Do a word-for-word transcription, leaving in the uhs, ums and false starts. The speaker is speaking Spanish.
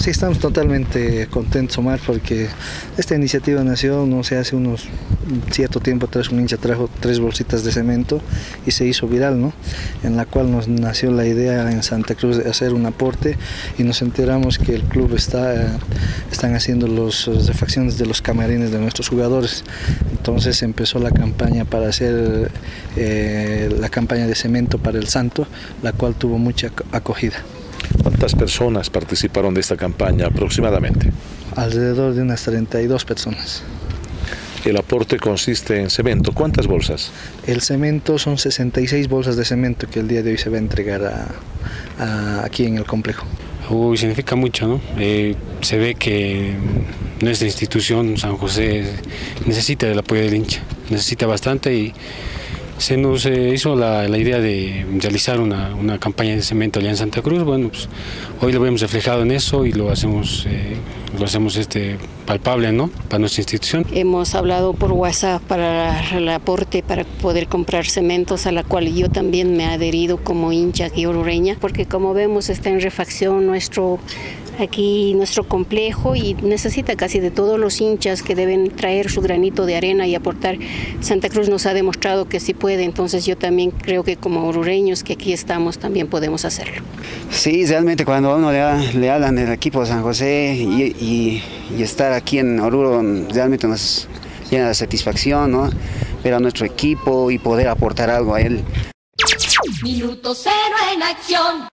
Sí, estamos totalmente contentos, Omar, porque esta iniciativa nació, no sé, hace unos cierto tiempo atrás un hincha trajo tres bolsitas de cemento y se hizo viral, ¿no? En la cual nos nació la idea en Santa Cruz de hacer un aporte y nos enteramos que el club está, están haciendo las refacciones de los camarines de nuestros jugadores. Entonces empezó la campaña para hacer eh, la campaña de cemento para el Santo, la cual tuvo mucha acogida. ¿Cuántas personas participaron de esta campaña aproximadamente? Alrededor de unas treinta y dos personas. El aporte consiste en cemento. ¿Cuántas bolsas? El cemento son sesenta y seis bolsas de cemento que el día de hoy se va a entregar a, a, aquí en el complejo. Uy, significa mucho, ¿no? Eh, se ve que nuestra institución, San José, necesita del apoyo del hincha, necesita bastante y se nos eh, hizo la, la idea de realizar una, una campaña de cemento allá en Santa Cruz. Bueno, pues hoy lo vemos reflejado en eso y lo hacemos, eh, lo hacemos este, palpable, ¿no? Para nuestra institución. Hemos hablado por WhatsApp para el aporte para poder comprar cementos, a la cual yo también me he adherido como hincha aquí orureña, porque como vemos está en refacción nuestro aquí nuestro complejo y necesita casi de todos los hinchas que deben traer su granito de arena y aportar. Santa Cruz nos ha demostrado que sí puede, entonces yo también creo que como orureños que aquí estamos también podemos hacerlo. Sí, realmente cuando a uno le, le hablan del equipo de San José y, y, y estar aquí en Oruro realmente nos llena de satisfacción, ¿no? Ver a nuestro equipo y poder aportar algo a él. Minuto cero en acción.